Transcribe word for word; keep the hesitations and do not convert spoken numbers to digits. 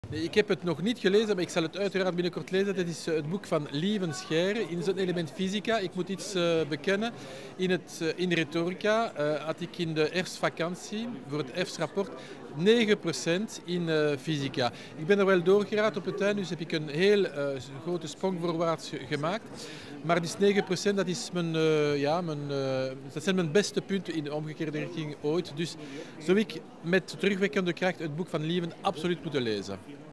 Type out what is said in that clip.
Nee, ik heb het nog niet gelezen, maar ik zal het uiteraard binnenkort lezen. Dat is het boek van Lieven Scheire in zijn element fysica. Ik moet iets uh, bekennen. In, het, uh, in retorica uh, had ik in de herfstvakantie voor het herfstrapport negen procent in uh, fysica. Ik ben er wel doorgeraakt op het einde, dus heb ik een heel uh, grote sprong voorwaarts gemaakt. Maar die negen procent, dat, is mijn, uh, ja, mijn, uh, dat zijn mijn beste punten in de omgekeerde richting ooit. Dus zou ik met terugwerkende kracht het boek van Lieven absoluut moeten lezen.